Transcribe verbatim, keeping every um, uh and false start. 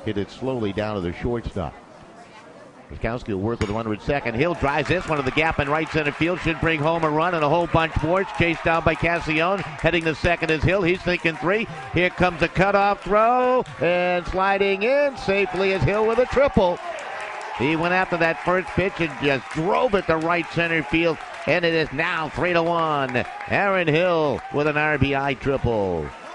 hit it slowly down to the shortstop. Wiskowski will work with a runner at second. Hill drives this one to the gap in right center field. Should bring home a run and a whole bunch more. It's chased down by Cassione. Heading to second is Hill. He's thinking three. Here comes a cutoff throw. And sliding in safely is Hill with a triple. He went after that first pitch and just drove it to right center field. And it is now three to one. Aaron Hill with an R B I triple.